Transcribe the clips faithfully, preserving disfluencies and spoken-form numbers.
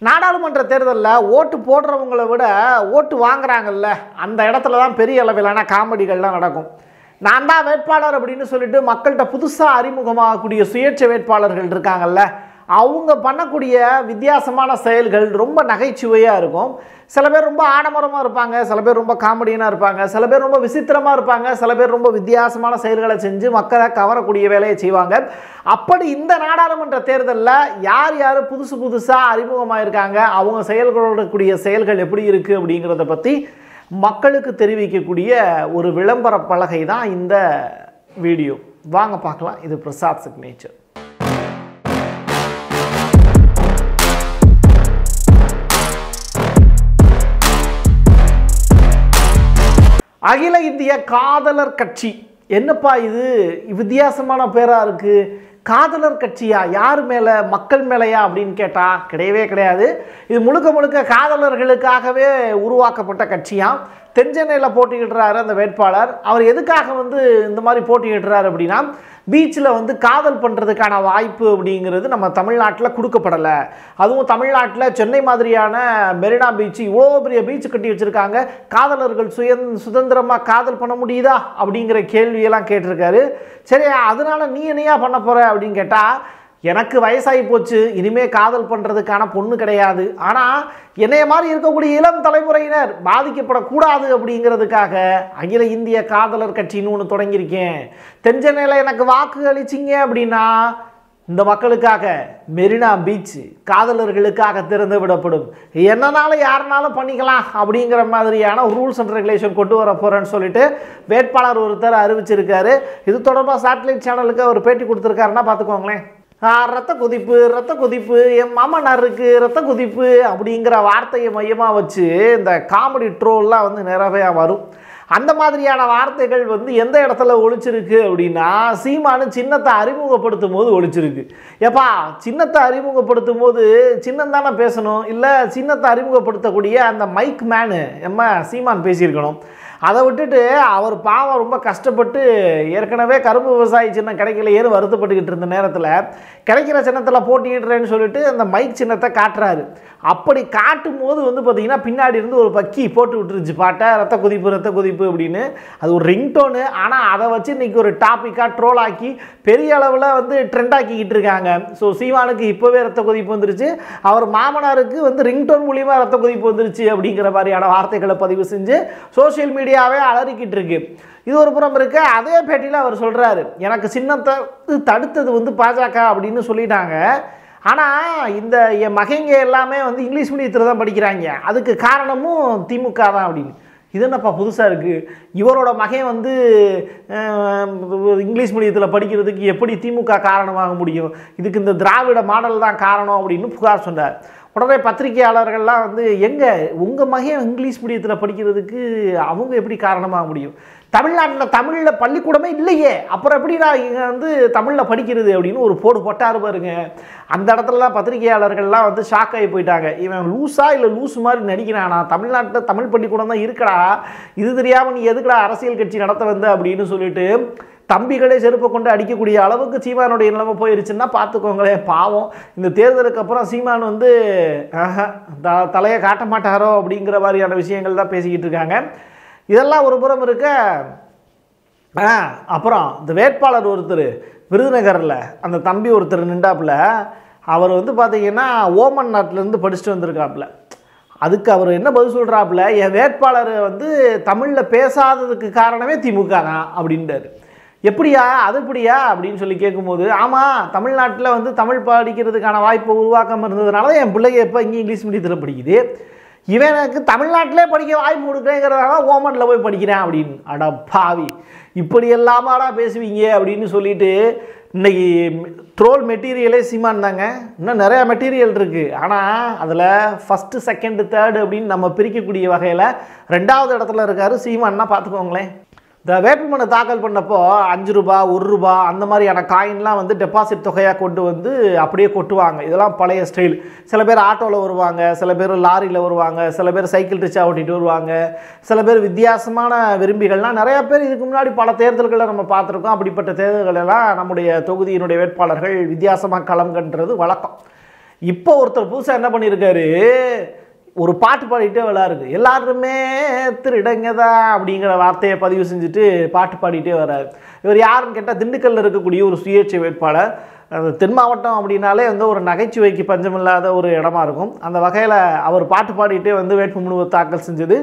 நாடாளுமன்ற தேர்தலில் ஓட்டு போடுறவங்களை விட ஓட்டு வாங்குறாங்கல்ல, அந்த இடத்துல தான் பெரிய அளவிலான காமெடிகள்லாம் நடக்கும். நான் தான் வேட்பாளர் அப்படின்னு சொல்லிட்டு மக்கள்கிட்ட புதுசாக அறிமுகமாகக்கூடிய சுயேட்சை வேட்பாளர்கள் இருக்காங்கல்ல, அவங்க பண்ணக்கூடிய வித்தியாசமான செயல்கள் ரொம்ப நகைச்சுவையாக இருக்கும். சில பேர் ரொம்ப ஆடம்பரமாக இருப்பாங்க, சில பேர் ரொம்ப காமெடியனாக இருப்பாங்க, சில பேர் ரொம்ப விசித்திரமாக இருப்பாங்க, சில பேர் ரொம்ப வித்தியாசமான செயல்களை செஞ்சு மக்களை கவரக்கூடிய வேலையை செய்வாங்க. அப்படி இந்த நாடாளுமன்ற தேர்தலில் யார் யார் புதுசு புதுசாக அறிமுகமாக இருக்காங்க, அவங்க செயல்களோடக்கூடிய செயல்கள் எப்படி இருக்குது அப்படிங்கிறத பற்றி மக்களுக்கு தெரிவிக்கக்கூடிய ஒரு விளம்பர பலகை தான் இந்த வீடியோ. வாங்க பார்க்கலாம். இது பிரசாத் சிக்னேச்சர். அகில இந்திய காதலர் கட்சி. என்னப்பா இது வித்தியாசமான பேராக இருக்குது, காதலர் கட்சியா, யார் மேலே, மக்கள் மேலையா அப்படின்னு கேட்டால் கிடையவே கிடையாது. இது முழுக்க முழுக்க காதலர்களுக்காகவே உருவாக்கப்பட்ட கட்சியாம். தென்சென்னையில் போட்டியிடுறாரு அந்த வேட்பாளர். அவர் எதுக்காக வந்து இந்த மாதிரி போட்டியிடுறாரு அப்படின்னா, பீச்சில் வந்து காதல் பண்ணுறதுக்கான வாய்ப்பு அப்படிங்கிறது நம்ம தமிழ்நாட்டில் கொடுக்கப்படலை. அதுவும் தமிழ்நாட்டில் சென்னை மாதிரியான மெரினா பீச், இவ்வளோ பெரிய பீச் கட்டி வச்சுருக்காங்க, காதலர்கள் சுய சுதந்திரமாக காதல் பண்ண முடியுதா அப்படிங்கிற கேள்வியெல்லாம் கேட்டிருக்காரு. சரி, அதனால் நீ என்னையா பண்ண போகிற அப்படின்னு கேட்டால், எனக்கு வயசாகி போச்சு, இனிமேல் காதல் பண்ணுறதுக்கான பொண்ணு கிடையாது, ஆனால் என்னைய மாதிரி இருக்கக்கூடிய இளம் தலைமுறையினர் பாதிக்கப்படக்கூடாது அப்படிங்கிறதுக்காக அகில இந்திய காதலர் கட்சின்னு ஒன்று தொடங்கியிருக்கேன். தென்சென்னையில் எனக்கு வாக்கு அளிச்சிங்க அப்படின்னா இந்த மக்களுக்காக மெரினா பீச் காதலர்களுக்காக திறந்து விடப்படும், என்னன்னாலும் யாருனாலும் பண்ணிக்கலாம் அப்படிங்கிற மாதிரியான ரூல்ஸ் அண்ட் ரெகுலேஷன் கொண்டு வர போகிறேன்னு சொல்லிட்டு வேட்பாளர் ஒருத்தர் அறிவிச்சிருக்காரு. இது தொடர்பாக சேட்டலைட் சேனலுக்கு அவர் பேட்டி கொடுத்துருக்காருன்னா பார்த்துக்கோங்களேன். ரத்த கொதிப்பு ரத்த கொதிப்பு என் மாமனாருக்கு ரத்த கொதிப்பு அப்படிங்கிற வார்த்தையை மையமாக வச்சு இந்த காமெடி ட்ரோல்லாம் வந்து நிறையா வரும். அந்த மாதிரியான வார்த்தைகள் வந்து எந்த இடத்துல ஒழிச்சிருக்கு அப்படின்னா, சீமானு சின்னத்தை அறிமுகப்படுத்தும் போது ஒழிச்சிருக்கு. ஏப்பா, சின்னத்தை அறிமுகப்படுத்தும் போது சின்னம் தானே பேசணும், இல்லை சின்னத்தை அறிமுகப்படுத்தக்கூடிய அந்த மைக் மேனு எம்ம சீமான் பேசியிருக்கணும். அதை விட்டுட்டு அவர் பாவம் ரொம்ப கஷ்டப்பட்டு ஏற்கனவே கரும்பு விவசாயி சின்னம் கிடைக்கலையேன்னு வருத்தப்பட்டுக்கிட்டு இருந்த நேரத்தில் கிடைக்கிற சின்னத்தில் போட்டியிடுறேன்னு சொல்லிட்டு அந்த மைக் சின்னத்தை காட்டுறாரு. அப்படி காட்டும் போது வந்து பார்த்திங்கன்னா பின்னாடி இருந்து ஒரு பக்கி போட்டு விட்டுருச்சு பாட்டை, ரத்த கொதிப்பு ரத்த கொதிப்பு அப்படின்னு. அது ஒரு ரிங்டோனு. ஆனால் அதை வச்சு இன்றைக்கி ஒரு டாப்பிக்காக ட்ரோல் ஆக்கி பெரிய அளவில் வந்து ட்ரெண்ட் ஆக்கிக்கிட்டு இருக்காங்க. ஸோ சீமானுக்கு இப்போவே ரத்த கொதிப்பு வந்துருச்சு, அவர் மாமனாருக்கு வந்து ரிங்டோன் மூலியமாக ரத்த கொதிப்பு வந்துருச்சு அப்படிங்கிற மாதிரியான வார்த்தைகளை பதிவு செஞ்சு சோசியல் மீடியாவே அலறிக்கிட்டு இருக்கு. இது ஒரு புறம் இருக்க. அதே பேட்டியில் அவர் சொல்கிறாரு, எனக்கு சின்னத்தை தடுத்தது வந்து பாஜக அப்படின்னு சொல்லிட்டாங்க, ஆனால் இந்த என் மகைங்க எல்லாமே வந்து இங்கிலீஷ் மீடியத்தில் தான் படிக்கிறாங்க, அதுக்கு காரணமும் திமுக தான் அப்படின்னு. இது என்னப்பா புதுசாக இருக்குது, இவரோட மகன் வந்து இங்கிலீஷ் மீடியத்தில் படிக்கிறதுக்கு எப்படி திமுக காரணமாக முடியும், இதுக்கு இந்த திராவிட மாடல் தான் காரணம் அப்படின்னு புகார் சொன்னார். உடனே பத்திரிகையாளர்கள்லாம் வந்து, எங்கே உங்கள் மகன் இங்கிலீஷ் மீடியத்தில் படிக்கிறதுக்கு அவங்க எப்படி காரணமாக முடியும், தமிழ்நாட்டில் தமிழில் பள்ளிக்கூடமே இல்லையே, அப்புறம் எப்படி நான் இங்கே வந்து தமிழில் படிக்கிறது அப்படின்னு ஒரு போடு போட்டாரு பாருங்க. அந்த இடத்துலலாம் பத்திரிகையாளர்கள்லாம் வந்து ஷாக் ஆகி போயிட்டாங்க. இவன் லூஸா இல்லை லூஸ் மாதிரி நடிக்கிறானா, தமிழ்நாட்டில் தமிழ் பள்ளிக்கூடம் தான் இருக்கடா, இது தெரியாமல் நீ எதுக்குடா அரசியல் கட்சி நடத்த வந்த அப்படின்னு சொல்லிட்டு தம்பிகளே செருப்பை கொண்டு அடிக்கக்கூடிய அளவுக்கு சீமானுடைய நிலைமை போயிருச்சுன்னா பார்த்துக்கோங்களேன். பாவம், இந்த தேர்தலுக்கு அப்புறம் சீமான் வந்து த தலையை காட்ட மாட்டாரோ அப்படிங்கிற மாதிரியான விஷயங்கள் தான் பேசிக்கிட்டு இருக்காங்க. இதெல்லாம் ஒரு புறம் இருக்க. அப்புறம் இந்த வேட்பாளர் ஒருத்தர் விருதுநகரில் அந்த தம்பி ஒருத்தர் நின்றாப்புல, அவர் வந்து பார்த்தீங்கன்னா ஓமன் நாட்டிலேருந்து படிச்சுட்டு வந்திருக்காப்புல. அதுக்கு அவர் என்ன பதில் சொல்கிறாப்புல, என் வேட்பாளர் வந்து தமிழில் பேசாததுக்கு காரணமே திமுக தான் அப்படின்றாரு. எப்படியா, அது எப்படியா அப்படின்னு சொல்லி கேட்கும்போது, ஆமாம் தமிழ்நாட்டில் வந்து தமிழ் படிக்கிறதுக்கான வாய்ப்பை உருவாக்காமல் இருந்ததுனால தான் என் பிள்ளைங்க எப்போ இங்கே இங்கிலீஷ் மீடியத்தில் படிக்குது, இவனுக்கு தமிழ்நாட்டிலே படிக்க வாய்ப்பு கொடுக்குறேங்கிறதால ஓமனில் போய் படிக்கிறேன் அப்படின்னு. அடா பாவி, இப்படி எல்லாமாடா பேசுவீங்க அப்படின்னு சொல்லிட்டு இன்றைக்கி ட்ரோல் மெட்டீரியலே சீமான் தாங்க. இன்னும் நிறையா மெட்டீரியல் இருக்குது, ஆனால் அதில் ஃபஸ்ட்டு செகண்டு தேர்டு அப்படின்னு நம்ம பிரிக்கக்கூடிய வகையில் ரெண்டாவது இடத்துல இருக்கார் சீமான்னா பார்த்துக்கோங்களேன். இந்த வேட்புமனு தாக்கல் பண்ணப்போ அஞ்சு ரூபா ஒரு ரூபா அந்த மாதிரியான காயின்லாம் வந்து டெபாசிட் தொகையாக கொண்டு வந்து அப்படியே கொட்டுவாங்க. இதெல்லாம் பழைய ஸ்டைல். சில பேர் ஆட்டோவில் வருவாங்க, சில பேர் லாரியில் வருவாங்க, சில பேர் சைக்கிள் ரிக்ஷா ஓட்டிகிட்டு வருவாங்க, சில பேர் வித்தியாசமான விரும்பிகள்லாம் நிறையா பேர் இதுக்கு முன்னாடி பல தேர்தல்களை நம்ம பார்த்துருக்கோம். அப்படிப்பட்ட தேர்தல்களெல்லாம் நம்முடைய தொகுதியினுடைய வேட்பாளர்கள் வித்தியாசமாக களம் கண்டுறது வழக்கம். இப்போ ஒருத்தர் புதுசாக என்ன பண்ணியிருக்காரு, ஒரு பாட்டு பாடிட்டே விளாடுது, எல்லாருமே திருடங்கதா அப்படிங்கிற வார்த்தையை பதிவு செஞ்சுட்டு பாட்டு பாடிட்டே வர்றாரு. இவர் யாருன்னு கேட்டால் திண்டுக்கல்லில் இருக்கக்கூடிய ஒரு சுயேட்சை வேட்பாளர். தென் மாவட்டம் அப்படின்னாலே வந்து ஒரு நகைச்சுவைக்கு பஞ்சமில்லாத ஒரு இடமா இருக்கும். அந்த வகையில் அவர் பாட்டு பாடிட்டே வந்து வேட்புமனு தாக்கல் செஞ்சது.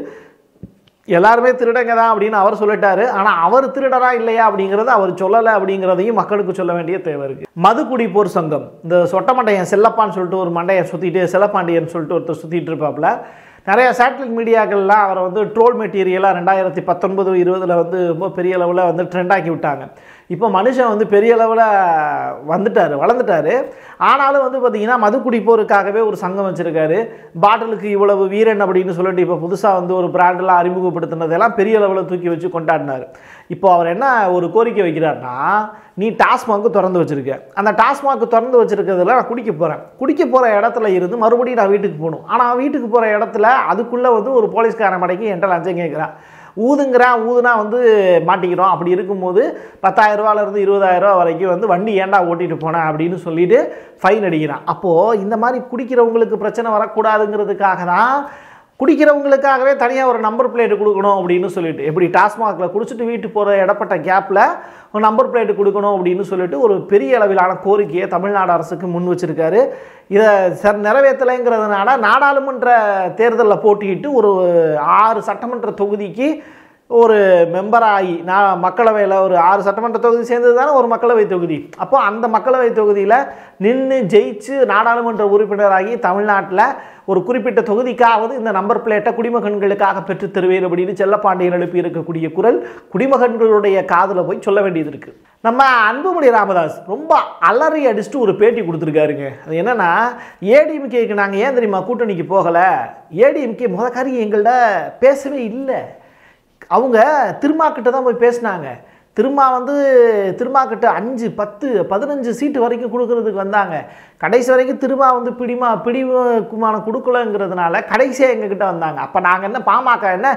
எல்லாருமே திருடங்க தான் அப்படின்னு அவர் சொல்லிட்டாரு. ஆனால் அவர் திருடரா இல்லையா அப்படிங்கிறத அவர் சொல்லலை அப்படிங்கிறதையும் மக்களுக்கு சொல்ல வேண்டிய தேவை இருக்குது. மது குடிப்போர் சங்கம், இந்த சொட்ட மண்டையன் செல்லப்பான்னு சொல்லிட்டு ஒரு மண்டையை சுற்றிட்டு செல்லப்பாண்டியன் சொல்லிட்டு ஒருத்தர் சுற்றிட்டு இருப்பாப்புல. நிறைய சேட்டலைட் மீடியாக்கள்லாம் அவரை வந்து ட்ரோல் மெட்டீரியலாக ரெண்டாயிரத்தி பத்தொன்பது இருபதில் வந்து ரொம்ப பெரிய அளவில் வந்து ட்ரெண்டாக்கி விட்டாங்க. இப்போ மனுஷன் வந்து பெரிய அளவில் வந்துட்டார், வளர்ந்துட்டார். ஆனாலும் வந்து பார்த்திங்கன்னா மது குடிப்போருக்காகவே ஒரு சங்கம் வச்சுருக்காரு. பாட்டிலுக்கு இவ்வளவு வீரன் அப்படின்னு சொல்லிட்டு இப்போ புதுசாக வந்து ஒரு பிராண்டெலாம் அறிமுகப்படுத்தினதெல்லாம் பெரிய அளவில் தூக்கி வச்சு கொண்டாடினார். இப்போ அவர் என்ன ஒரு கோரிக்கை வைக்கிறார்னா, நீ டாஸ்மாக்கு திறந்து வச்சுருக்க, அந்த டாஸ்மாக்கு திறந்து வச்சுருக்கிறதுல நான் குடிக்க போகிறேன், குடிக்க போகிற இடத்துல இருந்து மறுபடியும் நான் வீட்டுக்கு போகணும். ஆனால் வீட்டுக்கு போகிற இடத்துல அதுக்குள்ளே வந்து ஒரு போலீஸ்காரன் மடைக்கு என்கிட்ட லஞ்சம் கேட்குறான், ஊதுங்கிறான், ஊதுனா வந்து மாட்டிக்கிறோம். அப்படி இருக்கும்போது பத்தாயிரரூவாலேருந்து இருபதாயிரரூவா வரைக்கும் வந்து வண்டி ஏன்டா ஓட்டிகிட்டு போனேன் அப்படின்னு சொல்லிட்டு ஃபைன் அடிக்கிறான். அப்போது இந்த மாதிரி குடிக்கிறவங்களுக்கு பிரச்சனை வரக்கூடாதுங்கிறதுக்காக தான் குடிக்கிறவங்களுக்காகவே தனியாக ஒரு நம்பர் பிளேட்டு கொடுக்கணும் அப்படின்னு சொல்லிட்டு, எப்படி டாஸ்மாகில் குடிச்சிட்டு வீட்டுக்கு போகிற இடப்பட்ட கேப்பில் ஒரு நம்பர் பிளேட்டு கொடுக்கணும் அப்படின்னு சொல்லிட்டு ஒரு பெரிய அளவிலான கோரிக்கையை தமிழ்நாடு அரசுக்கு முன் வச்சுருக்காரு. இதை சர் நிறைவேற்றலைங்கிறதுனால நாடாளுமன்ற தேர்தலில் போட்டியிட்டு ஒரு ஆறு சட்டமன்ற தொகுதிக்கு ஒரு மெம்பராகி, நான் மக்களவையில் ஒரு ஆறு சட்டமன்ற தொகுதி சேர்ந்தது தானே ஒரு மக்களவை தொகுதி. அப்போ அந்த மக்களவை தொகுதியில் நின்று ஜெயிச்சு நாடாளுமன்ற உறுப்பினராகி தமிழ்நாட்டில் ஒரு குறிப்பிட்ட தொகுதிக்காவது இந்த நம்பர் பிளேட்டை குடிமகன்களுக்காக பெற்றுத் தருவேன் அப்படின்னு செல்லப்பாண்டியன் எழுப்பி இருக்கக்கூடிய குரல் குடிமகன்களுடைய காதில் போய் சொல்ல வேண்டியது இருக்குது. நம்ம அன்புமணி ராமதாஸ் ரொம்ப அலறி அடிச்சுட்டு ஒரு பேட்டி கொடுத்துருக்காருங்க. அது என்னென்னா, ஏடிஎம்கேக்கு நாங்கள் ஏன் தெரியுமா கூட்டணிக்கு போகலை, ஏடிஎம்கே முத காரியம் எங்கள்கிட்ட பேசவே இல்லை, அவங்க திருமாக்கிட்ட தான் போய் பேசினாங்க. திருமா வந்து திருமாக்கிட்ட அஞ்சு பத்து பதினஞ்சு சீட்டு வரைக்கும் கொடுக்கறதுக்கு வந்தாங்க. கடைசி வரைக்கும் திருமா வந்து பிடிமா பிடிக்குமான கொடுக்கலங்கிறதுனால கடைசியாக எங்ககிட்ட வந்தாங்க. அப்போ நாங்கள் என்ன பாமக என்ன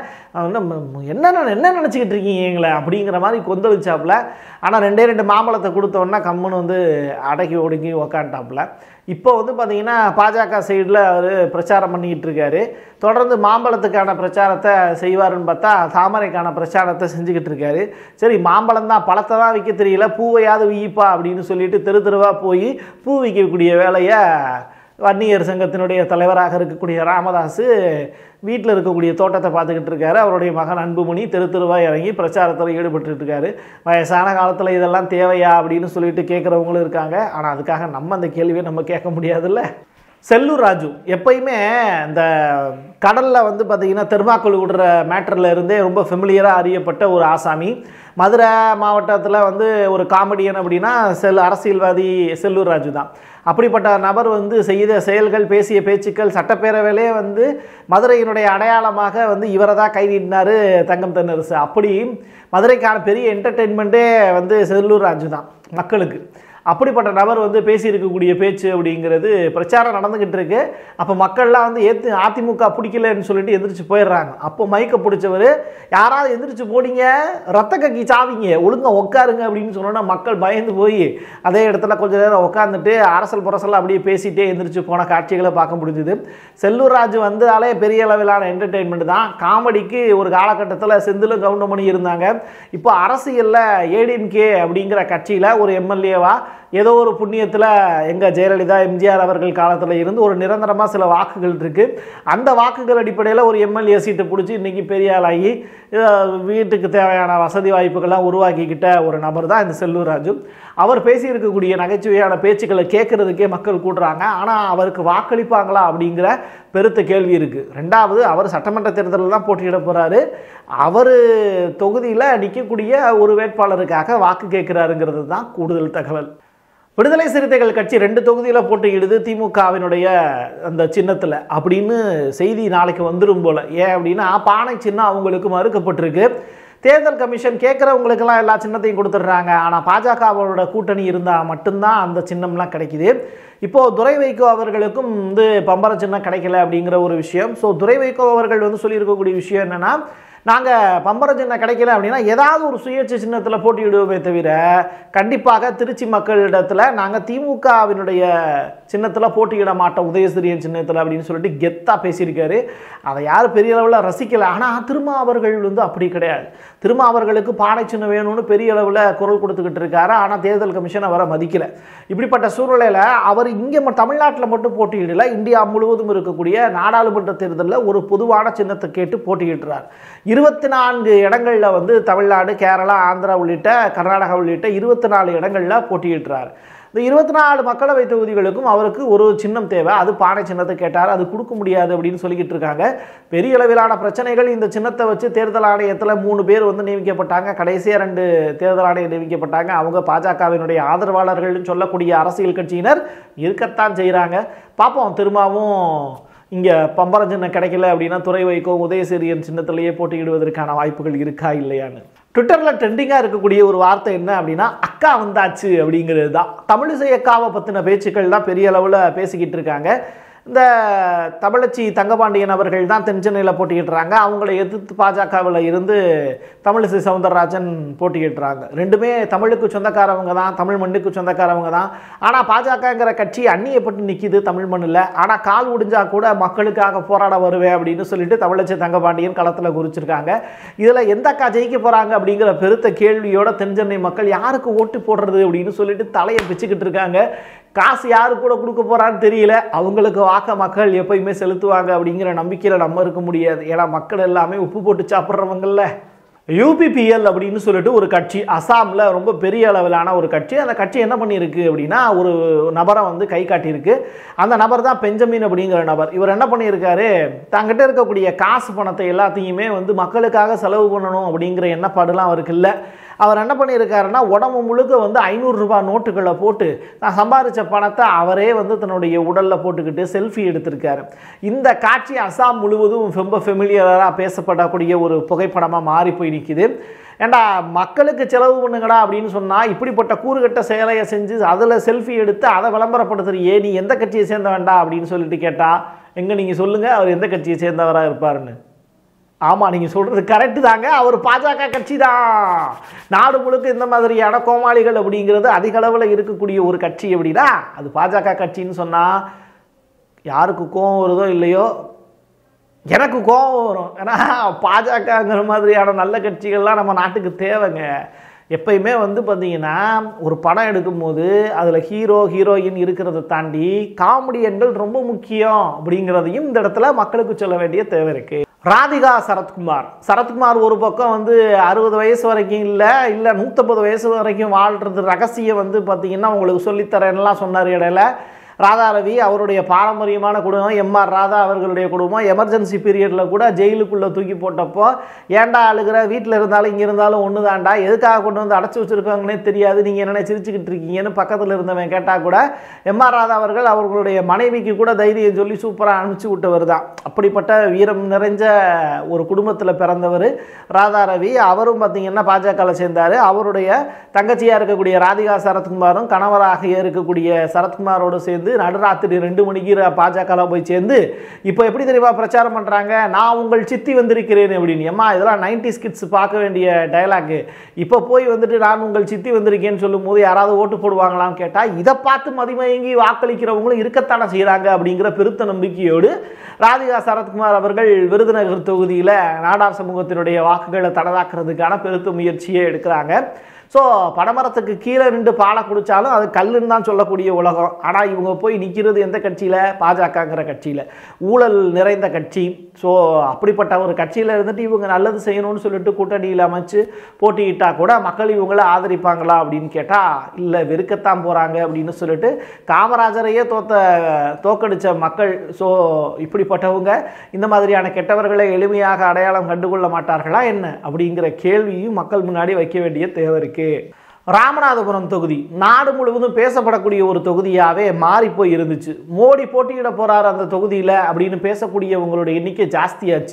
என்ன என்ன நினச்சிக்கிட்டு இருக்கீங்க எங்களை அப்படிங்கிற மாதிரி கொந்தளிச்சாப்புல. ஆனால் ரெண்டே ரெண்டு மாம்பழத்தை கொடுத்தோன்னா கம்முன்னு வந்து அடக்கி ஒடுங்கி உக்காண்டாப்புல. இப்போ வந்து பார்த்திங்கன்னா பாஜக சைடில் அவர் பிரச்சாரம் பண்ணிக்கிட்டு இருக்காரு. தொடர்ந்து மாம்பழத்துக்கான பிரச்சாரத்தை செய்வாருன்னு பார்த்தா தாமரைக்கான பிரச்சாரத்தை செஞ்சுக்கிட்டு இருக்காரு. சரி, மாம்பழம் தான், பழத்தை தான் விற்க தெரியல, பூவையாவது விய்ப்பா அப்படின்னு சொல்லிட்டு தெரு தெருவாக போய் பூ விற்கக்கூடிய வேலையை வன்னியர் சங்கத்தினுடைய தலைவராக இருக்கக்கூடிய ராமதாஸ் வீட்டில் இருக்கக்கூடிய தோட்டத்தை பார்த்துக்கிட்டு இருக்காரு. அவருடைய மகன் அன்புமணி தெரு தெருவாக இறங்கி பிரச்சாரத்தில் ஈடுபட்டு இருக்காரு. வயசான காலத்தில் இதெல்லாம் தேவையா அப்படின்னு சொல்லிட்டு கேட்குறவங்களும் இருக்காங்க. ஆனால் அதுக்காக நம்ம அந்த கேள்வியை நம்ம கேட்க முடியாதுல்ல. செல்லூர் ராஜு எப்பயுமே இந்த கடலில் வந்து பார்த்திங்கன்னா தெர்மாக்கோல் விடுற மேட்டரில் இருந்தே ரொம்ப ஃபெமிலியராக அறியப்பட்ட ஒரு ஆசாமி. மதுரை மாவட்டத்தில் வந்து ஒரு காமெடியன் அப்படின்னா செல் அரசியல்வாதி செல்லூர் ராஜு தான். அப்படிப்பட்ட நபர் வந்து செய்த செயல்கள், பேசிய பேச்சுக்கள், சட்டப்பேரவையிலே வந்து மதுரையினுடைய அடையாளமாக வந்து இவரை தான் கை நீட்டினார் தங்கம் தென்னரசு. அப்படி மதுரைக்கான பெரிய என்டர்டெயின்மெண்ட்டே வந்து செல்லூர் ராஜு தான் மக்களுக்கு. அப்படிப்பட்ட நபர் வந்து பேசியிருக்கக்கூடிய பேச்சு அப்படிங்கிறது பிரச்சாரம் நடந்துக்கிட்டு இருக்கு. அப்போ மக்கள்லாம் வந்து ஏற்று அதிமுக பிடிக்கலன்னு சொல்லிட்டு எந்திரிச்சு போயிடுறாங்க. அப்போ மைக்கை பிடிச்சவர், யாராவது எந்திரிச்சு போடிங்க, ரத்த கக்கி சாவிங்க, ஒழுங்காக உட்காருங்க அப்படின்னு சொன்னோன்னா மக்கள் பயந்து போய் அதே இடத்துல கொஞ்சம் நேரம் உட்காந்துட்டு அரசல் புரசல் அப்படியே பேசிகிட்டே எந்திரிச்சு போன காட்சிகளை பார்க்க முடிஞ்சுது. செல்லூர் ராஜு வந்தாலே பெரிய அளவிலான என்டர்டெயின்மெண்ட் தான். காமெடிக்கு ஒரு காலகட்டத்தில் செந்திலும் கவுண்டமணி இருந்தாங்க. இப்போ அரசியலில் ஏடிஎம்கே அப்படிங்கிற கட்சியில் ஒரு எம்எல்ஏவா ஏதோ ஒரு புண்ணியத்தில் எங்கள் ஜெயலலிதா எம்ஜிஆர் அவர்கள் காலத்தில் இருந்து ஒரு நிரந்தரமாக சில வாக்குகள் இருக்குது. அந்த வாக்குகள் அடிப்படையில் ஒரு எம்எல்ஏ சீட்டை பிடிச்சி இன்றைக்கி பெரிய ஆளாகி வீட்டுக்கு தேவையான வசதி வாய்ப்புகள்லாம் உருவாக்கிக்கிட்ட ஒரு நபர் தான் இந்த செல்லூர் ராஜு. அவர் பேசியிருக்கக்கூடிய நகைச்சுவையான பேச்சுக்களை கேட்குறதுக்கே மக்கள் கூடுறாங்க. ஆனால் அவருக்கு வாக்களிப்பாங்களா அப்படிங்கிற பெருத்த கேள்வி இருக்குது. ரெண்டாவது, அவர் சட்டமன்ற தேர்தலில் தான் போட்டியிட போகிறாரு. அவர் தொகுதியில் நிற்கக்கூடிய ஒரு வேட்பாளருக்காக வாக்கு கேட்குறாருங்கிறது தான் கூடுதல் தகவல். விடுதலை சிறுத்தைகள் கட்சி ரெண்டு தொகுதியில் போட்டியிடுது திமுகவினுடைய அந்த சின்னத்தில் அப்படின்னு செய்தி நாளைக்கு வந்துடும் போல். ஏன் அப்படின்னா பானை சின்னம் அவங்களுக்கு மறுக்கப்பட்டிருக்கு. தேர்தல் கமிஷன் கேட்குறவங்களுக்கெல்லாம் எல்லா சின்னத்தையும் கொடுத்துட்றாங்க. ஆனால் பாஜகவோட கூட்டணி இருந்தால் மட்டும்தான் அந்த சின்னம்லாம் கிடைக்குது. இப்போது துரை வைகோ அவர்களுக்கும் வந்து பம்பர சின்னம் கிடைக்கல அப்படிங்கிற ஒரு விஷயம். ஸோ துரை வைகோ அவர்கள் வந்து சொல்லியிருக்கக்கூடிய விஷயம் என்னென்னா, நாங்கள் பம்பர சின்னம் கிடைக்கல அப்படின்னா ஏதாவது ஒரு சுயேட்சை சின்னத்தில் போட்டியிடுவோமே தவிர கண்டிப்பாக திருச்சி மக்களிடத்தில் நாங்கள் திமுகவினுடைய சின்னத்தில் போட்டியிட மாட்டோம், உதயசூரியன் சின்னத்தில் அப்படின்னு சொல்லிட்டு கெத்தாக பேசியிருக்காரு. அதை யாரும் பெரிய அளவில் ரசிக்கலை. ஆனால் திருமா அவர்கள் வந்து அப்படி கிடையாது. திருமா அவர்களுக்கு பானை சின்னம் வேணும்னு பெரிய அளவில் குரல் கொடுத்துக்கிட்டு இருக்காரு. ஆனால் தேர்தல் கமிஷன் அவரை மதிக்கலை. இப்படிப்பட்ட சூழ்நிலையில் அவர் இங்கே தமிழ்நாட்டில் மட்டும் போட்டியிடலை, இந்தியா முழுவதும் இருக்கக்கூடிய நாடாளுமன்ற தேர்தலில் ஒரு பொதுவான சின்னத்தை கேட்டு போட்டியிடுறார். இருபத்தி நான்கு இடங்களில் வந்து தமிழ்நாடு, கேரளா, ஆந்திரா உள்ளிட்ட கர்நாடகா உள்ளிட்ட இருபத்தி நாலு இடங்களில் போட்டியிடுறார். இந்த இருபத்தி நாலு மக்களவை தொகுதிகளுக்கும் அவருக்கு ஒரு சின்னம் தேவை. அது பானை சின்னத்தை கேட்டார், அது கொடுக்க முடியாது அப்படின்னு சொல்லிக்கிட்டு இருக்காங்க. பெரிய அளவிலான பிரச்சனைகள். இந்த சின்னத்தை வச்சு தேர்தல் ஆணையத்தில் மூணு பேர் வந்து நியமிக்கப்பட்டாங்க. கடைசியாக ரெண்டு தேர்தல் ஆணையம் நியமிக்கப்பட்டாங்க. அவங்க பாஜகவினுடைய ஆதரவாளர்கள்னு சொல்லக்கூடிய அரசியல் கட்சியினர் இருக்கத்தான் செய்கிறாங்க. பார்ப்போம், திரும்பவும் இங்கே பம்பர சின்னம் கிடைக்கல அப்படின்னா துரை வைகோ உதயசூரியன் சின்னத்திலேயே போட்டியிடுவதற்கான வாய்ப்புகள் இருக்கா இல்லையான்னு. ட்விட்டரில் ட்ரெண்டிங்காக இருக்கக்கூடிய ஒரு வார்த்தை என்ன அப்படின்னா, அக்கா வந்தாச்சு அப்படிங்கிறது தான். தமிழிசை அக்காவை பற்றின பேச்சுக்கள் தான் பெரிய அளவில் பேசிக்கிட்டு இருக்காங்க. இந்த தமிழச்சி தங்கபாண்டியன் அவர்கள் தான் தென்சென்னையில் போட்டிக்கிட்டுறாங்க. அவங்கள எதிர்த்து பாஜகவில் இருந்து தமிழிசை சவுந்தரராஜன் போட்டிக்கிட்டுறாங்க. ரெண்டுமே தமிழுக்கு சொந்தக்காரவங்க தான், தமிழ் மண்ணுக்கு சொந்தக்காரவங்க தான். ஆனால் பாஜகங்கிற கட்சி அந்நியப்பட்டு நிற்கிது தமிழ் மண்ணில். ஆனால் கால் முடிஞ்சால் கூட மக்களுக்காக போராட வருவேன் அப்படின்னு சொல்லிட்டு தமிழச்சி தங்கபாண்டியன் களத்தில் குறிச்சிருக்காங்க. இதில் எந்த அக்கா ஜெயிக்க போகிறாங்க அப்படிங்கிற பெருத்த கேள்வியோட தென்சென்னை மக்கள் யாருக்கு ஓட்டு போடுறது அப்படின்னு சொல்லிட்டு தலையை பிச்சுக்கிட்டு இருக்காங்க. காசு யாரு கூட கொடுக்க போறான்னு தெரியல. அவங்களுக்கு வாக்க மக்கள் எப்பயுமே செலுத்துவாங்க அப்படிங்கிற நம்பிக்கையில் நம்ம இருக்க முடியாது. ஏன்னா மக்கள் எல்லாமே உப்பு போட்டு சாப்பிட்றவங்கல்ல. யூபிபிஎல் அப்படின்னு சொல்லிட்டு ஒரு கட்சி அசாமில் ரொம்ப பெரிய அளவிலான ஒரு கட்சி. அந்த கட்சி என்ன பண்ணியிருக்கு அப்படின்னா, ஒரு நபரை வந்து கை காட்டியிருக்கு. அந்த நபர் தான் பெஞ்சமின் அப்படிங்கிற நபர். இவர் என்ன பண்ணியிருக்காரு, தங்கிட்ட இருக்கக்கூடிய காசு பணத்தை எல்லாத்தையுமே வந்து மக்களுக்காக செலவு பண்ணணும் அப்படிங்கிற எண்ணப்பாடுலாம் அவருக்கு இல்லை. அவர் என்ன பண்ணியிருக்காருன்னா, உடம்பு முழுக்க வந்து ஐநூறுரூபா நோட்டுகளை போட்டு நான் சம்பாதிச்ச பணத்தை அவரே வந்து தன்னுடைய உடலில் போட்டுக்கிட்டு செல்ஃபி எடுத்திருக்காரு. இந்த காட்சி அசாம் முழுவதும் ரொம்ப ஃபெமிலியராக பேசப்படக்கூடிய ஒரு புகைப்படமாக மாறி போய் நிற்கிது. ஏண்டா மக்களுக்கு செலவு பண்ணுங்கடா அப்படின்னு சொன்னால் இப்படிப்பட்ட கூறுகட்ட செயலையை செஞ்சு அதில் செல்ஃபி எடுத்து அதை விளம்பரப்படுத்துறியே, நீ எந்த கட்சியை சேர்ந்த வேண்டாம் அப்படின்னு சொல்லிட்டு கேட்டால், எங்கே நீங்கள் சொல்லுங்கள் அவர் எந்த கட்சியை சேர்ந்தவராக இருப்பாருன்னு. ஆமாம், நீங்கள் சொல்கிறது கரெக்டு தாங்க. அவர் பாஜக கட்சி தான். நாடு முழுக்க இந்த மாதிரியான கோமாளிகள் அப்படிங்கிறது அதிக அளவில் இருக்கக்கூடிய ஒரு கட்சி அப்படின்னா அது பாஜக கட்சின்னு சொன்னால் யாருக்கு கோவம் வருதோ இல்லையோ, எனக்கு கோவம் வரும். ஏன்னா பாஜகங்கிற மாதிரியான நல்ல கட்சிகள்லாம் நம்ம நாட்டுக்கு தேவைங்க. எப்பயுமே வந்து பார்த்தீங்கன்னா ஒரு படம் எடுக்கும்போது அதில் ஹீரோ ஹீரோயின் இருக்கிறத தாண்டி காமெடியன்கள் ரொம்ப முக்கியம் அப்படிங்கிறதையும் இந்த இடத்துல மக்களுக்கு சொல்ல வேண்டிய தேவை இருக்குது. ராதிகா சரத்குமார் சரத்குமார் ஒரு பக்கம் வந்து அறுபது வயசு வரைக்கும் இல்லை இல்லை நூற்றம்பது வயசு வரைக்கும் வாழ்கிறது ரகசியம் வந்து பார்த்தீங்கன்னா உங்களுக்கு சொல்லித்தரேன்லாம் சொன்னார் இடையில. ராதா ரவி அவருடைய பாரம்பரியமான குடும்பம், எம்ஆர் ராதா அவர்களுடைய குடும்பம் எமர்ஜென்சி பீரியடில் கூட ஜெயிலுக்குள்ளே தூக்கி போட்டப்போ, ஏண்டா அழுகிற, வீட்டில் இருந்தாலும் இங்கே இருந்தாலும் ஒன்று தாண்டா, எதுக்காக கொண்டு வந்து அடைச்சி வச்சுருக்காங்கன்னே தெரியாது, நீங்கள் என்ன சிரிச்சுக்கிட்டு இருக்கீங்கன்னு பக்கத்தில் இருந்தவன் கேட்டால் கூட எம்ஆர் ராதா அவர்கள் அவர்களுடைய மனைவிக்கு கூட தைரியம் சொல்லி சூப்பராக அனுப்பிச்சி விட்டவர் தான். அப்படிப்பட்ட வீரம் நிறைஞ்ச ஒரு குடும்பத்தில் பிறந்தவர் ராதா ரவி. அவரும் பார்த்திங்கன்னா பாஜகவில் சேர்ந்தார். அவருடைய தங்கச்சியாக இருக்கக்கூடிய ராதிகா சரத்குமாரும் கணவராக இருக்கக்கூடிய சரத்குமாரோடு சேர்ந்து நடுராத்திரி ரெண்டு மணிக்கு பாஜகவில் போய் சேர்ந்து இப்போ எப்படி தெரியுமா பிரச்சாரம் பண்ணுறாங்க, நான் உங்கள் சித்தி வந்திருக்கிறேன் அப்படின்னு. ஏம்மா இதெல்லாம் நைன்டிஸ் கிட்ஸ் பார்க்க வேண்டிய டைலாக்கு. இப்போ போய் வந்துட்டு நான் உங்கள் சித்தி வந்திருக்கேன்னு சொல்லும் போது யாராவது ஓட்டு போடுவாங்களான்னு கேட்டால் இதை பார்த்து மதிமயங்கி வாக்களிக்கிறவங்களும் இருக்கத்தானே செய்கிறாங்க அப்படிங்கிற பெருத்த நம்பிக்கையோடு ராதிகா சரத்குமார் அவர்கள் விருதுநகர் தொகுதியில் நாடார் சமூகத்தினுடைய வாக்குகளை தடதாக்குறதுக்கான பெருத்த முயற்சியை எடுக்கிறாங்க. ஸோ பனைமரத்துக்கு கீழே நின்று பாலை குடித்தாலும் அது கல்லுன்னு தான் சொல்லக்கூடிய உலகம். ஆனால் இவங்க போய் நிற்கிறது எந்த கட்சியில், பாஜகங்கிற கட்சியில், ஊழல் நிறைந்த கட்சி. ஸோ அப்படிப்பட்ட ஒரு கட்சியில் இருந்துட்டு இவங்க நல்லது செய்யணும்னு சொல்லிட்டு கூட்டணியில் அமைச்சு போட்டியிட்டால் கூட மக்கள் இவங்கள ஆதரிப்பாங்களா அப்படின்னு கேட்டால் இல்லை, வெறுக்கத்தான் போகிறாங்க அப்படின்னு சொல்லிட்டு காமராஜரையே தோத்த தோக்கடித்த மக்கள். ஸோ இப்படிப்பட்டவங்க இந்த மாதிரியான கெட்டவர்களை எளிமையாக அடையாளம் கண்டுகொள்ள மாட்டார்களா என்ன அப்படிங்கிற கேள்வியும் மக்கள் முன்னாடி வைக்க வேண்டிய தேவை இருக்குது. ராமநாதபுரம் தொகுதி நாடு முழுவதும் பேசப்படக்கூடிய ஒரு தொகுதியாகவே மாறி போய் இருந்துச்சு. மோடி போட்டியிட போகிறார் அந்த தொகுதியில் அப்படின்னு பேசக்கூடியவங்களோட எண்ணிக்கை ஜாஸ்தியாச்சு.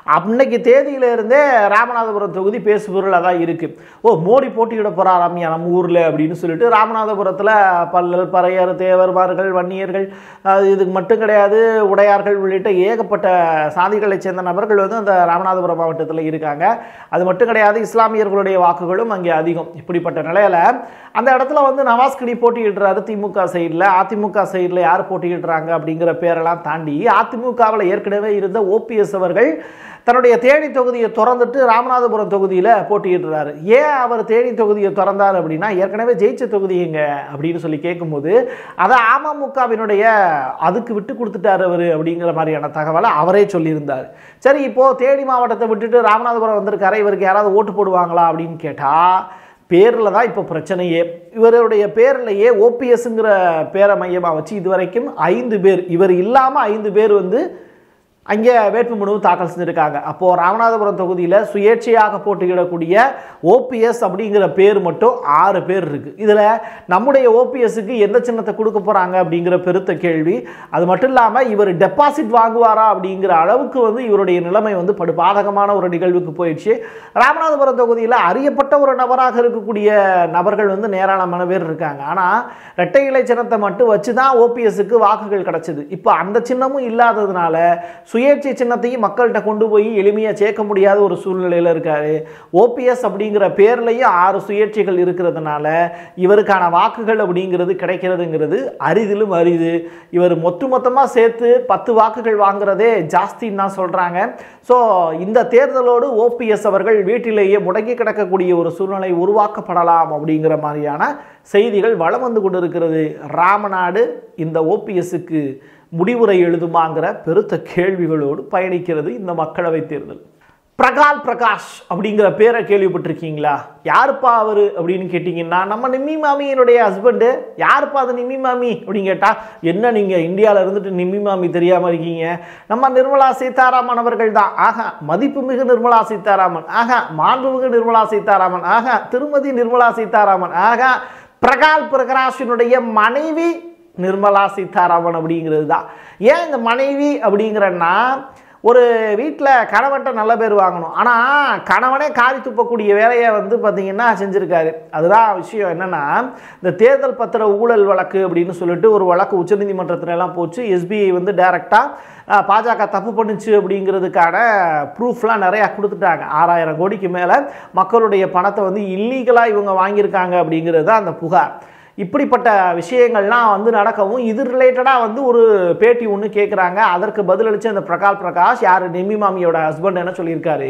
அன்னைக்கு தேதியிலிருந்தே ராமநாதபுரம் தொகுதி பேசுபொருளாக தான் இருக்குது. ஓ, மோடி போட்டியிட போகிறாராமியா நம்ம ஊரில் அப்படின்னு சொல்லிட்டு ராமநாதபுரத்தில் பல்லல், பறையர், தேவர்மார்கள், வன்னியர்கள், இதுக்கு மட்டும் கிடையாது, உடையார்கள் உள்ளிட்ட ஏகப்பட்ட சாதிகளை சேர்ந்த நபர்கள் வந்து அந்த ராமநாதபுரம் மாவட்டத்தில் இருக்காங்க. அது மட்டும் கிடையாது, இஸ்லாமியர்களுடைய வாக்குகளும் அங்கே அதிகம். இப்படிப்பட்ட நிலையில் அந்த இடத்துல வந்து நவாஸ்கனி போட்டியிடுறாரு திமுக சைடில். அதிமுக சைடில் யார் போட்டியிடுறாங்க அப்படிங்கிற பேரெல்லாம் தாண்டி அதிமுகவில் ஏற்கனவே இருந்த ஓபிஎஸ் அவர்கள் தன்னுடைய தேனி தொகுதியை திறந்துட்டு ராமநாதபுரம் தொகுதியில் போட்டியிடுறாரு. ஏன் அவர் தேனி தொகுதியை திறந்தார் அப்படின்னா, ஏற்கனவே ஜெயிச்ச தொகுதிங்க அப்படின்னு சொல்லி கேட்கும்போது அதை அமமுகவினுடைய அதுக்கு விட்டு கொடுத்துட்டார் அவர் அப்படிங்கிற மாதிரியான தகவலை அவரே சொல்லியிருந்தார். சரி, இப்போது தேனி மாவட்டத்தை விட்டுட்டு ராமநாதபுரம் வந்திருக்காரு, இவருக்கு யாராவது ஓட்டு போடுவாங்களா அப்படின்னு கேட்டால் பேரில் தான் இப்போ பிரச்சனையே. இவருடைய பேர்லையே ஓபிஎஸ்ங்கிற பேரை மையமாக வச்சு இதுவரைக்கும் ஐந்து பேர், இவர் இல்லாமல் ஐந்து பேர் வந்து அங்கே வேட்புமனு தாக்கல் செஞ்சுருக்காங்க. அப்போது ராமநாதபுரம் தொகுதியில் சுயேட்சையாக போட்டியிடக்கூடிய ஓபிஎஸ் அப்படிங்கிற பேர் மட்டும் ஆறு பேர் இருக்குது. இதில் நம்முடைய ஓபிஎஸ்க்கு எந்த சின்னத்தை கொடுக்க போகிறாங்க அப்படிங்கிற பெருத்த கேள்வி. அது மட்டும் இல்லாமல் இவர் டெபாசிட் வாங்குவாரா அப்படிங்கிற அளவுக்கு வந்து இவருடைய நிலைமை வந்து படு பாதகமான ஒரு நிகழ்வுக்கு போயிடுச்சு. ராமநாதபுரம் தொகுதியில் அறியப்பட்ட ஒரு நபராக இருக்கக்கூடிய நபர்கள் வந்து நேராளமான பேர் இருக்காங்க. ஆனால் இரட்டை இலை சின்னத்தை மட்டும் வச்சு தான் ஓபிஎஸ்க்கு வாக்குகள் கிடச்சிது. இப்போ அந்த சின்னமும் இல்லாததுனால சுயேட்சை சின்னத்தையும் மக்கள்கிட்ட கொண்டு போய் எளிமையாக சேர்க்க முடியாத ஒரு சூழ்நிலையில் இருக்காரு. ஓபிஎஸ் அப்படிங்கிற பேர்லையும் ஆறு சுயேட்சைகள் இருக்கிறதுனால இவருக்கான வாக்குகள் அப்படிங்கிறது கிடைக்கிறதுங்கிறது அரிதிலும் அரிது. இவர் மொத்த மொத்தமாக சேர்த்து பத்து வாக்குகள் வாங்குறதே ஜாஸ்தின்னு தான் சொல்கிறாங்க. ஸோ இந்த தேர்தலோடு ஓபிஎஸ் அவர்கள் வீட்டிலேயே முடங்கி கிடக்கக்கூடிய ஒரு சூழ்நிலை உருவாக்கப்படலாம் அப்படிங்கிற மாதிரியான செய்திகள் வலம் வந்து கொண்டு இருக்கிறது. ராமநாடு இந்த ஓபிஎஸ்க்கு முடிவுரை எழுதுமாங்கிற பெருத்த கேள்விகளோடு பயணிக்கிறது இந்த மக்களவை தேர்தல். பிரகால் பிரகாஷ் அப்படிங்கிற பேரை கேள்விப்பட்டிருக்கீங்களா? யாருப்பா அவர் அப்படின்னு கேட்டிங்கன்னா, நம்ம நிம்மி மாமியினுடைய ஹஸ்பண்டு. யாருப்பா அது நிம்மி மாமி அப்படின்னு கேட்டால், என்ன நீங்கள் இந்தியாவில் இருந்துட்டு நிம்மி மாமி தெரியாமல் இருக்கீங்க? நம்ம நிர்மலா சீதாராமன் அவர்கள் தான். ஆகா, மதிப்புமிகு நிர்மலா சீதாராமன். ஆகா, மாண்புமிகு நிர்மலா சீதாராமன். ஆகா, திருமதி நிர்மலா சீதாராமன். ஆகா, பிரகால் பிரகாஷினுடைய மனைவி நிர்மலா சீதாராமன் அப்படிங்கிறது தான். ஏன் இந்த மனைவி அப்படிங்கிறன்னா, ஒரு வீட்டில் கணவன்கிட்ட நல்ல பேர் வாங்கணும், ஆனால் கணவனே காரி துப்பக்கூடிய வேலையை வந்து பார்த்திங்கன்னா செஞ்சுருக்காரு. அதுதான் விஷயம். என்னென்னா, இந்த தேர்தல் பத்திர ஊழல் வழக்கு அப்படின்னு சொல்லிட்டு ஒரு வழக்கு உச்சநீதிமன்றத்திலலாம் போச்சு. எஸ்பிஐ வந்து டைரெக்டாக பாஜக தப்பு பண்ணுச்சு அப்படிங்கிறதுக்கான ப்ரூஃப்லாம் நிறையா கொடுத்துட்டாங்க. ஆறாயிரம் கோடிக்கு மேலே மக்களுடைய பணத்தை வந்து இல்லீகலாக இவங்க வாங்கியிருக்காங்க அப்படிங்கிறது தான் அந்த புகார். இப்படிப்பட்ட விஷயங்கள்லாம் வந்து நடக்கவும் இது ரிலேட்டடாக வந்து ஒரு பேட்டி ஒன்று கேட்குறாங்க. அதற்கு பதிலளித்து அந்த பிரகால் பிரகாஷ், யார் நிம்மி மாமியோட ஹஸ்பண்ட், என்ன சொல்லியிருக்காரு,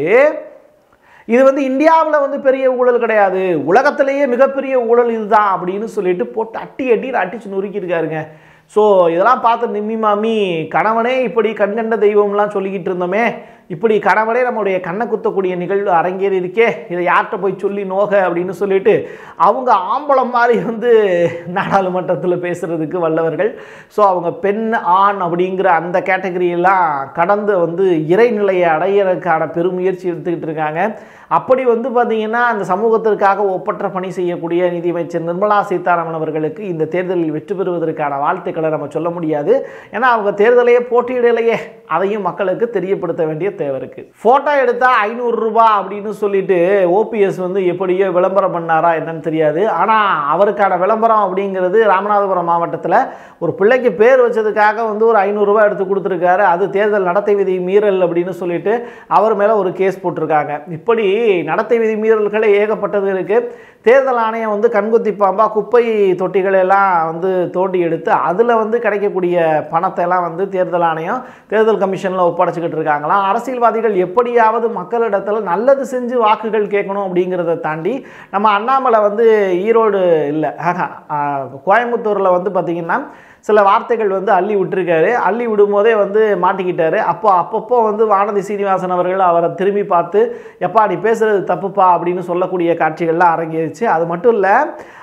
இது வந்து இந்தியாவில் வந்து பெரிய ஊழல் கிடையாது, உலகத்திலேயே மிகப்பெரிய ஊழல் இதுதான் அப்படின்னு சொல்லிட்டு போட்டு அட்டி அட்டி அட்டிச்சு நொறுக்கியிருக்காருங்க. ஸோ இதெல்லாம் பார்த்து நிம்மி மாமி, கணவனே இப்படி கண்கண்ட தெய்வம்லாம் சொல்லிக்கிட்டு இருந்தோமே, இப்படி கணவனே நம்மளுடைய கண்ணை குத்தக்கூடிய நிகழ்வு அரங்கேறி இருக்கே, இதை யார்கிட்ட போய் சொல்லி நோக அப்படின்னு சொல்லிட்டு அவங்க ஆம்பளம் மாதிரி வந்து நாடாளுமன்றத்தில் பேசுகிறதுக்கு வல்லவர்கள். ஸோ அவங்க பெண் ஆண் அப்படிங்கிற அந்த கேட்டகரியெல்லாம் கடந்து வந்து இறைநிலையை அடையிறதுக்கான பெருமுயற்சி எடுத்துக்கிட்டு இருக்காங்க. அப்படி வந்து பார்த்திங்கன்னா அந்த சமூகத்திற்காக ஒப்பற்ற பணி செய்யக்கூடிய நிதியமைச்சர் நிர்மலா சீதாராமன் அவர்களுக்கு இந்த தேர்தலில் வெற்றி பெறுவதற்கான வாழ்த்துக்களை நம்ம சொல்ல முடியாது. ஏன்னா அவங்க தேர்தலையே போட்டியிடலையே, அதையும் மக்களுக்கு தெரியப்படுத்த வேண்டிய தேவை இருக்குது. ஃபோட்டோ எடுத்தால் ஐநூறு ரூபா அப்படின்னு சொல்லிட்டு ஓபிஎஸ் வந்து எப்படியோ விளம்பரம் பண்ணாரா என்னன்னு தெரியாது. ஆனால் அவருக்கான விளம்பரம் அப்படிங்கிறது ராமநாதபுரம் மாவட்டத்தில் ஒரு பிள்ளைக்கு பேர் வச்சதுக்காக வந்து ஒரு ஐநூறுரூவா எடுத்து கொடுத்துருக்காரு. அது தேர்தல் நடத்தை விதி மீறல் அப்படின்னு சொல்லிட்டு அவர் மேலே ஒரு கேஸ் போட்டிருக்காங்க. இப்படி நடத்தை விதி மீறல்களே ஏகப்பட்டது இருக்குது. தேர்தல் ஆணையம் வந்து கண்குத்தி பாம்பா குப்பை தொட்டிகளை எல்லாம் வந்து தோண்டி எடுத்து அதில் வந்து கிடைக்கக்கூடிய பணத்தை எல்லாம் வந்து தேர்தல் ஆணையம் தேர்தல் கமிஷனில் ஒப்படைச்சிக்கிட்டு இருக்காங்களாம். அரசியல்வாதிகள் எப்படியாவது மக்களிடத்தில் நல்லது செஞ்சு வாக்குகள் கேட்கணும் அப்படிங்கிறத தாண்டி நம்ம அண்ணாமலை வந்து ஈரோடு இல்லை கோயம்புத்தூரில் வந்து பார்த்திங்கன்னா சில வார்த்தைகள் வந்து அள்ளி விட்டுருக்காரு. அள்ளி விடும்போதே வந்து மாட்டிக்கிட்டாரு. அப்போ அப்பப்போ வந்து வானதி சீனிவாசன் அவர்கள் அவரை திரும்பி பார்த்து, எப்பா நீ பேசுகிறது தப்புப்பா அப்படின்னு சொல்லக்கூடிய காட்சிகள்லாம் அரங்கேறிச்சு. அது மட்டும் இல்லை,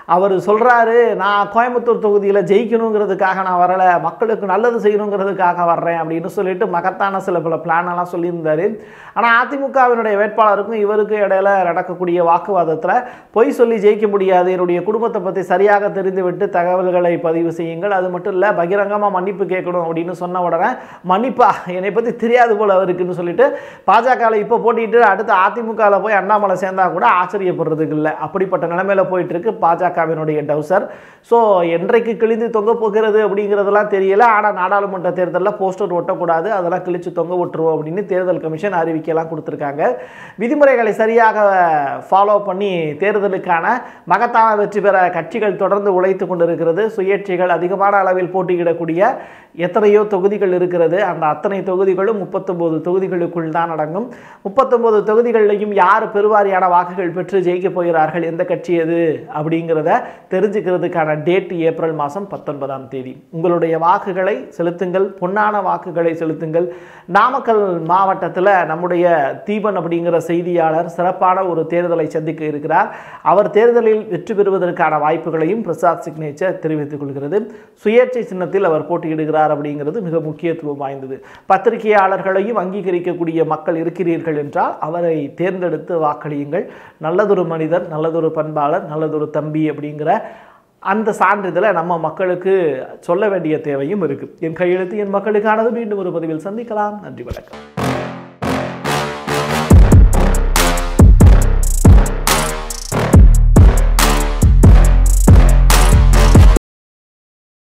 அவர் சொல்கிறாரு, நான் கோயம்புத்தூர் தொகுதியில் ஜெயிக்கணுங்கிறதுக்காக நான் வரலை, மக்களுக்கு நல்லது செய்யணுங்கிறதுக்காக வர்றேன் அப்படின்னு சொல்லிட்டு மகத்தான சில பல பிளானெல்லாம் சொல்லியிருந்தார். ஆனால் அதிமுகவினுடைய வேட்பாளருக்கும் இவருக்கும் இடையில நடக்கக்கூடிய வாக்குவாதத்தில் பொய் சொல்லி ஜெயிக்க முடியாது, என்னுடைய குடும்பத்தை பற்றி சரியாக தெரிந்துவிட்டு தகவல்களை பதிவு செய்யுங்கள், அது மட்டும் இல்லை பகிரங்கமாக மன்னிப்பு கேட்கணும் அப்படின்னு சொன்ன உடனே மன்னிப்பா என்னை பற்றி தெரியாது போல் அவருக்குன்னு சொல்லிட்டு பாஜகவில் இப்போ போட்டிட்டு அடுத்து அதிமுகவில் போய் அண்ணாமலை சேர்ந்தா கூட ஆச்சரியப்படுறதுக்கு இல்லை. அப்படிப்பட்ட நிலைமையில் போயிட்டு இருக்கு பாஜகவினுடைய டவுசர். ஸோ என்றைக்கு கிழிந்து தொங்க போகிறது அப்படிங்கிறதெல்லாம் தெரியல. ஆனால் நாடாளுமன்ற தேர்தலில் போஸ்டர் ஒட்டக்கூடாது, அதெல்லாம் கிழிச்சு தொங்க விட்டுருவோம் அப்படின்னு தேர்தல் கமிஷன் அறிவிக்கையெல்லாம் கொடுத்துருக்காங்க. விதிமுறைகளை சரியாக ஃபாலோ பண்ணி தேர்தலுக்கான மகத்தான வெற்றி பெற கட்சிகள் தொடர்ந்து உழைத்து கொண்டிருக்கிறது. சுயேட்சைகள் அதிகமான அளவில் போட்டியிடக்கூடிய எத்தனையோ தொகுதிகள் இருக்கிறது. அந்த அத்தனை தொகுதிகளும் முப்பத்தொன்பது தொகுதிகளுக்குள் தான் அடங்கும். முப்பத்தொன்பது தொகுதிகளிலையும் யார் பெருவாரியான வாக்குகள் பெற்று ஜெயிக்க போகிறார்கள், எந்த கட்சி எது அப்படிங்கிறத தெரிஞ்சுக்கிறதுக்கான டேட் ஏப்ரல் மாதம் பத்தொன்பதாம் தேதி. உங்களுடைய வாக்குகளை செலுத்துங்கள், பொன்னான வாக்குகளை செலுத்துங்கள். நாமக்கல் மாவட்டத்தில் நம்முடைய தீபன் அப்படிங்கிற செய்தியாளர் சிறப்பான ஒரு தேர்தலை சந்திக்க இருக்கிறார். அவர் தேர்தலில் வெற்றி பெறுவதற்கான வாய்ப்புகளையும் பிரசாத் சிக்னேச்சர் தெரிவித்துக் கொள்கிறது. சுயேட்சை சின்னத்தில் அவர் போட்டியிடுகிறார் அப்படிங்கிறது மிக முக்கியத்துவம் வாய்ந்தது. பத்திரிகையாளர்களையும் அங்கீகரிக்கக்கூடிய மக்கள் இருக்கிறீர்கள் என்றால் அவரை தேர்ந்தெடுத்து வாக்களியுங்கள். நல்லதொரு மனிதர், நல்லதொரு பண்பாளர், நல்லதொரு தம்பி அப்படிங்கிற அந்த சான்றிதழை நம்ம மக்களுக்கு சொல்ல வேண்டிய தேவையும் இருக்கு. என் கையெழுத்து என் மக்களுக்கானது. மீண்டும் ஒரு பதிவில் சந்திக்கலாம். நன்றி, வணக்கம்.